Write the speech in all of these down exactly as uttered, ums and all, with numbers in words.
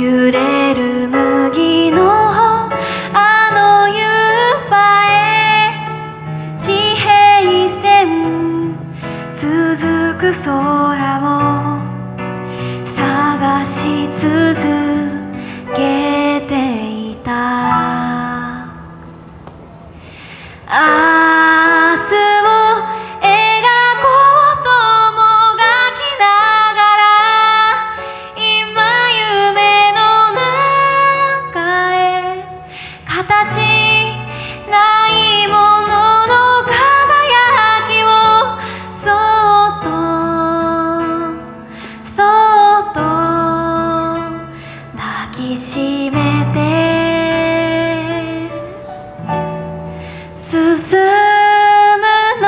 揺れる麦の穂、あの夕場へ地平線続く空を探し続けていた。明日を描こうともがきながら、今夢の中へ形ないものの輝きをそっとそっと抱きしめて進むの。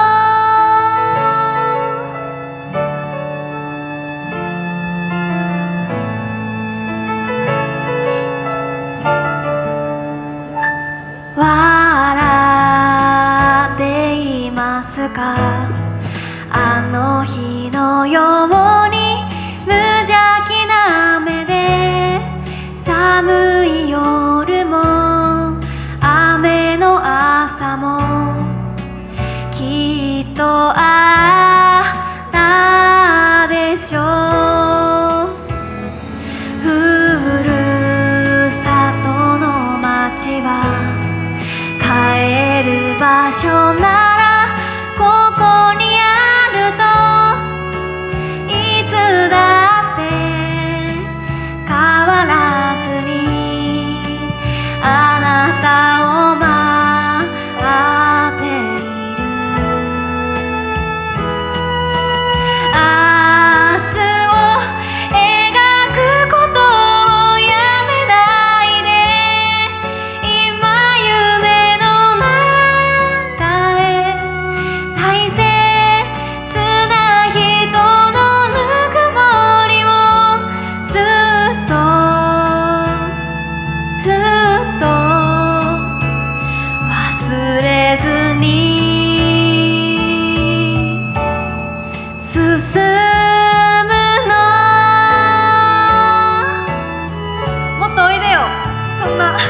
笑っていますか、あの日のように無邪気な目で寒い夜も雨の朝もきっとあったでしょう。ふるさとの街は帰る場所ならここにあると、いつだって変わらずにあなたを待っている。明日を描くことをやめないで、今夢の中へ大切な人のぬくもりをずっとずっと忘れずに進むの。もっとおいでよ、そんな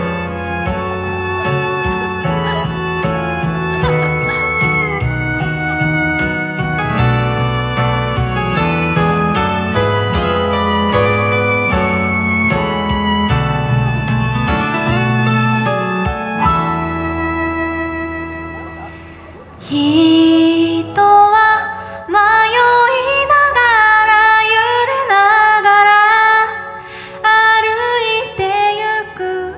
人は迷いながら揺れながら歩いてゆく。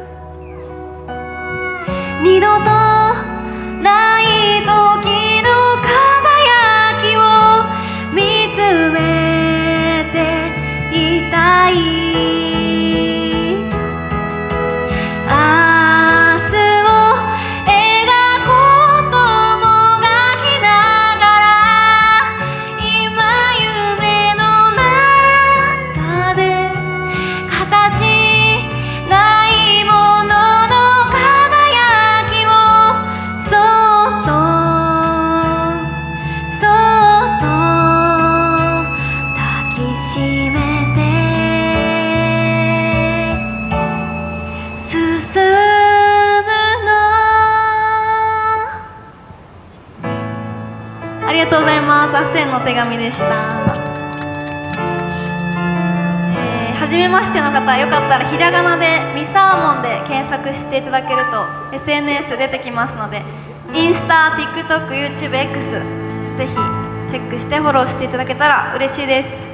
二度とない時の輝きを見つめていたい。ありがとうございます。あっせんのお手紙でした。えー、初めましての方、よかったらひらがなでミサーモンで検索していただけると エスエヌエス 出てきますので、インスタ、ティックトック、ユーチューブ、X ぜひチェックしてフォローしていただけたら嬉しいです。